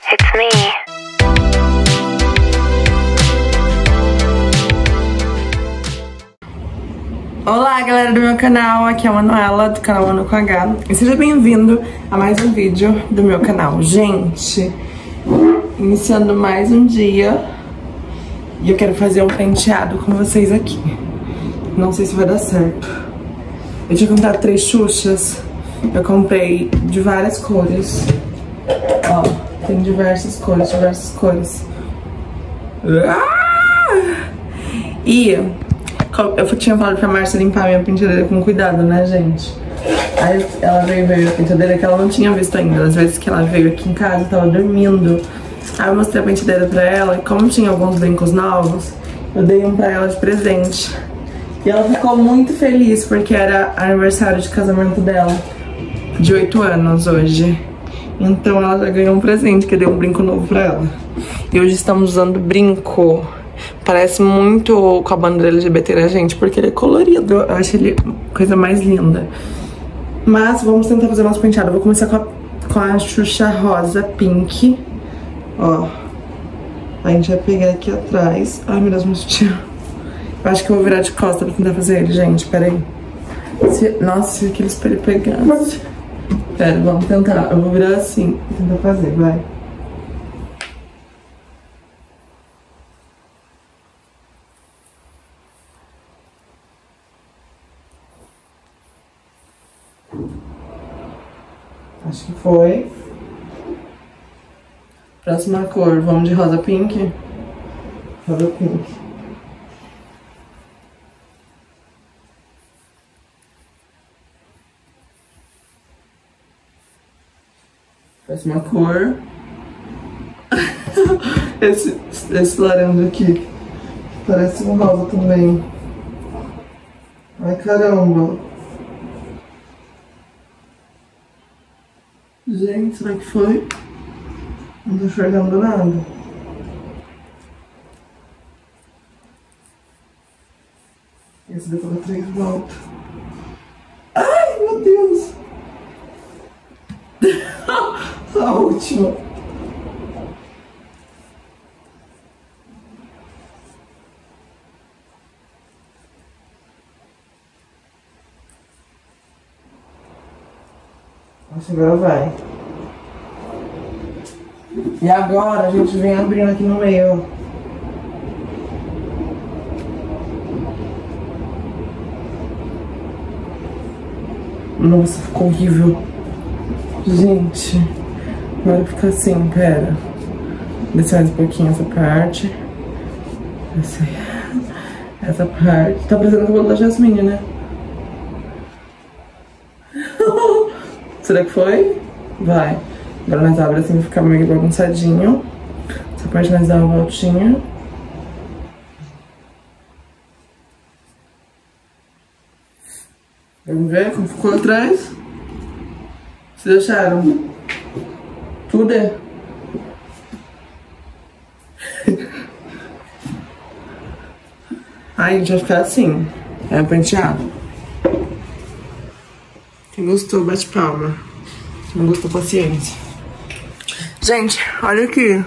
It's me. Olá, galera do meu canal, aqui é a Manuela, do canal Manu com H. E seja bem-vindo a mais um vídeo do meu canal. Gente, iniciando mais um dia, e eu quero fazer um penteado com vocês aqui. Não sei se vai dar certo. Eu tinha comprado 3 xuxas. Eu comprei de várias cores. Ó, tem diversas cores. E eu tinha falado pra Márcia limpar minha penteadeira com cuidado, né, gente? Aí ela veio ver a penteadeira que ela não tinha visto ainda. Às vezes que ela veio aqui em casa, eu tava dormindo. Aí eu mostrei a penteadeira pra ela, e como tinha alguns brincos novos, eu dei um pra ela de presente. E ela ficou muito feliz, porque era aniversário de casamento dela, de 8 anos hoje. Então ela já ganhou um presente, que eu dei um brinco novo pra ela. E hoje estamos usando brinco. Parece muito com a bandeira LGBT da gente, porque ele é colorido. Eu acho ele a coisa mais linda. Mas vamos tentar fazer o nosso penteado. Eu vou começar com a Xuxa rosa pink. Ó. A gente vai pegar aqui atrás. Ai, meu Deus, meu sutiã. Eu acho que eu vou virar de costa pra tentar fazer ele, gente. Pera aí. Nossa, se aquele espelho pegasse. Pera, vamos tentar. Eu vou virar assim. Vou tentar fazer, vai. Acho que foi. Próxima cor, vamos de rosa pink. Rosa pink. Próxima cor. esse laranja aqui parece um rosa também. Ai, caramba. Gente, será que foi? Não tô enxergando nada. Esse deu pra dar 3 voltas. Ai, meu Deus! A última. Acho que agora vai. E agora a gente vem abrindo aqui no meio, ó. Nossa, ficou horrível. Gente, agora fica assim, pera. Descer mais um pouquinho essa parte. Essa parte. Tá parecendo o cabelo da Jasmine, né? Será que foi? Vai. Agora nós abrimos assim, vai ficar meio bagunçadinho. Essa parte nós dá uma voltinha. Vamos ver como ficou atrás? Vocês acharam? Tudo é? Aí a gente vai ficar assim. É penteado. Quem gostou, bate palma. Quem não gostou, paciência. Gente, olha aqui.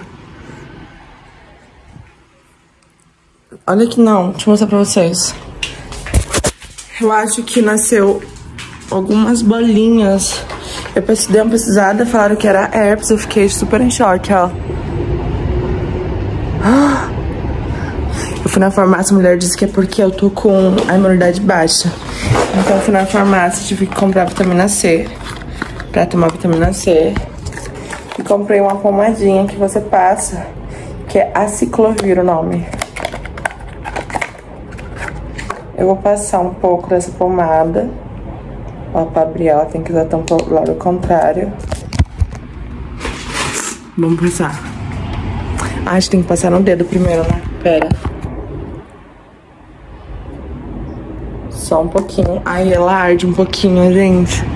Olha aqui, não. Deixa eu mostrar pra vocês. Eu acho que nasceu algumas bolinhas. Eu dei uma pesquisada, falaram que era herpes. Eu fiquei super em choque, ó. Eu fui na farmácia, a mulher disse que é porque eu tô com a imunidade baixa. Então eu fui na farmácia, tive que comprar vitamina C. Pra tomar vitamina C. E comprei uma pomadinha que você passa, que é aciclovir o nome. Eu vou passar um pouco dessa pomada. Ó, pra abrir ela tem que usar tampa do lado contrário. Vamos passar. Ah, a gente tem que passar no dedo primeiro, né? Pera. Só um pouquinho. Ai, ela arde um pouquinho, gente.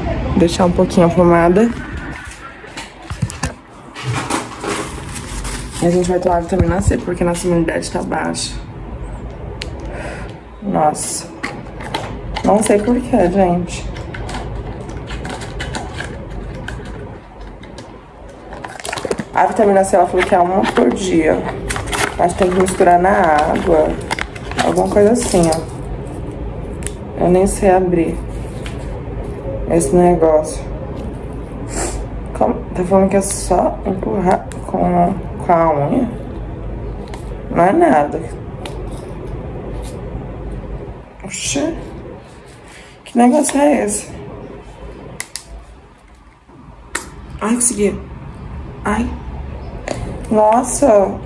Deixar um pouquinho a pomada. E a gente vai tomar vitamina C porque nossa imunidade tá baixa. Nossa. Não sei por que, gente. A vitamina C, ela falou que é uma por dia. Acho que tem que misturar na água. Alguma coisa assim, ó. Eu nem sei abrir esse negócio. Tá falando que é só empurrar com a unha? Não é nada. Oxê. Que negócio é esse? Ai, consegui. Ai. Nossa.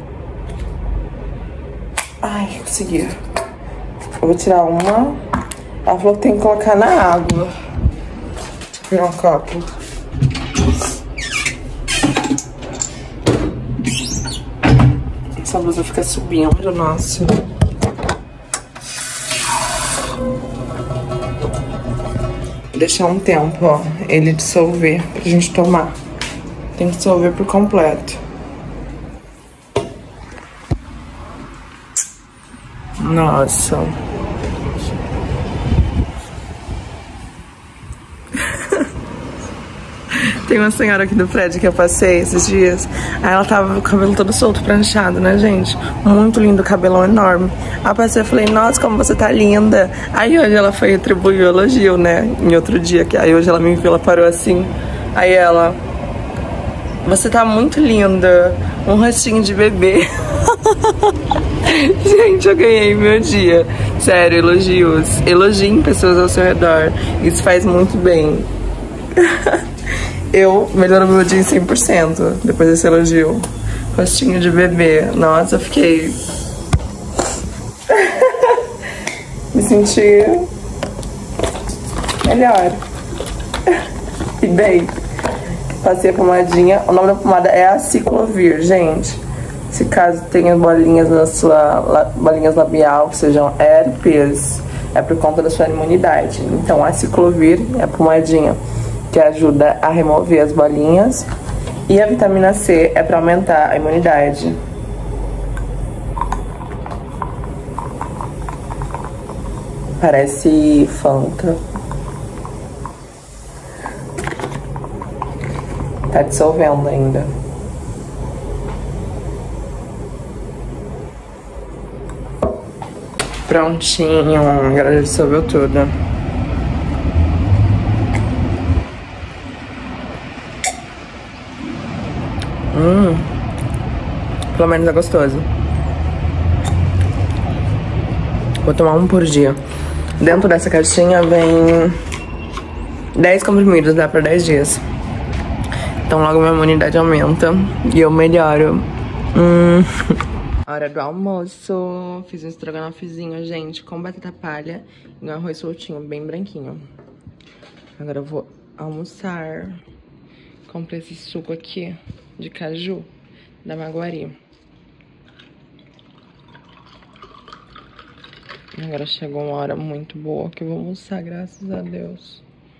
Ai, consegui. Eu vou tirar uma. Ela falou que tem que colocar na água. Deixa eu pegar um copo. Essa blusa fica subindo, nossa. Deixar um tempo, ó, ele dissolver pra gente tomar. Tem que dissolver por completo. Nossa. Tem uma senhora aqui do prédio que eu passei esses dias. Aí ela tava com o cabelo todo solto, pranchado, né, gente? Muito lindo, cabelão enorme. Aí eu passei e falei, nossa, como você tá linda. Aí hoje ela foi atribuir o elogio, né? Em outro dia, que aí hoje ela me viu, ela parou assim. Aí ela, você tá muito linda. Um rostinho de bebê. Gente, eu ganhei meu dia. Sério, elogios. Elogiem pessoas ao seu redor. Isso faz muito bem. Eu melhoro meu dia em 100% depois desse elogio. Rostinho de bebê. Nossa, eu fiquei... Me senti... melhor. E bem, passei a pomadinha. O nome da pomada é a Ciclovir, gente. Se caso tenha bolinhas na sua... bolinhas labial, que sejam herpes, é por conta da sua imunidade. Então a Ciclovir é a pomadinha que ajuda a remover as bolinhas. E a vitamina C é para aumentar a imunidade. Parece Fanta. Tá dissolvendo ainda. Prontinho, agora já dissolveu tudo. Pelo menos é gostoso. Vou tomar um por dia. Dentro dessa caixinha vem 10 comprimidos, dá pra 10 dias. Então logo minha imunidade aumenta e eu melhoro. Hora do almoço. Fiz um estrogonofezinho, gente, com batata palha e um arroz soltinho, bem branquinho. Agora eu vou almoçar. Comprei esse suco aqui de caju da Maguari. Agora chegou uma hora muito boa que eu vou almoçar, graças a Deus.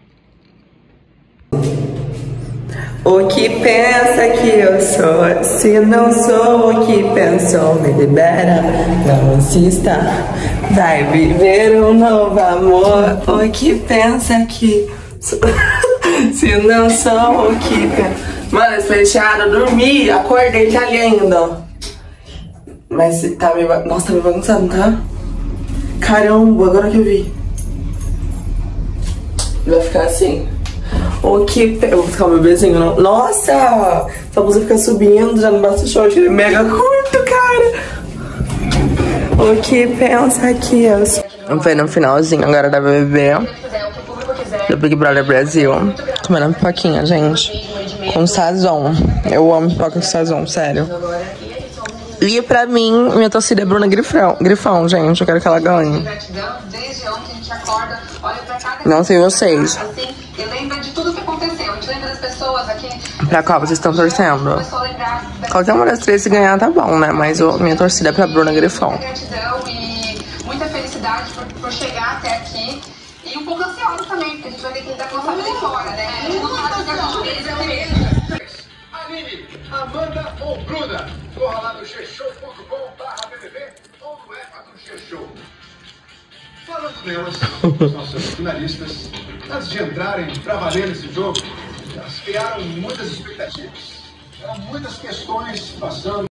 O que pensa que eu sou? Se não sou o que pensou, me libera, não insista. Vai viver um novo amor. O que pensa que sou? Se não sou o que pensa. Mano, esse fechado, eu dormi, acordei, tá ali ainda, ó. Mas tá meio... Nossa, tá meio bagunçado, tá? Caramba, agora que eu vi. Vai ficar assim. O que... Eu vou ficar o bebezinho, não? Nossa! Essa blusa fica subindo, já não basta o short, ele é mega curto, cara. O que pensa que eu sou? Vamos ver no finalzinho agora da BBB. Do Big Brother Brasil. Comendo pipoquinha, gente. Com sazon. Eu amo pipoca com sazon, sério. E pra mim, minha torcida é Bruna Grifão, gente. Eu quero que ela ganhe. Não sei vocês. Pra qual vocês estão torcendo? Qualquer uma das três se ganhar tá bom, né? Mas minha torcida é pra Bruna Grifão. Gratidão e muita felicidade por chegar até aqui. E um pouco ansiosa também, porque a gente vai ter que dar conta de fora, né? A gente não sabe o que a gente fez, é mesmo. Amanda ou Bruna? Corra lá no gshow.com/BBB ou no app do G-Show. Falando nelas, os nossos finalistas, antes de entrarem para valer nesse jogo, elas criaram muitas expectativas. Eram muitas questões passando.